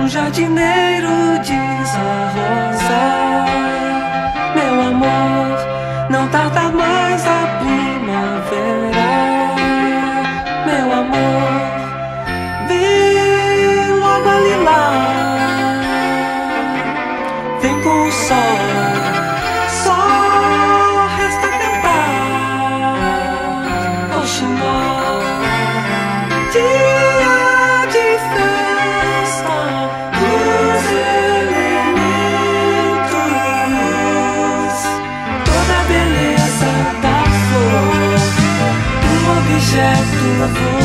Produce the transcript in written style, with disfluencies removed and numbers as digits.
Um jardineiro diz a rosa: meu amor, não tarda mais a primavera. Meu amor, vem logo a lilás, vem com o sol, só resta cantar. Oxinó, dia de festa dos elementos, toda a beleza da flor, um objeto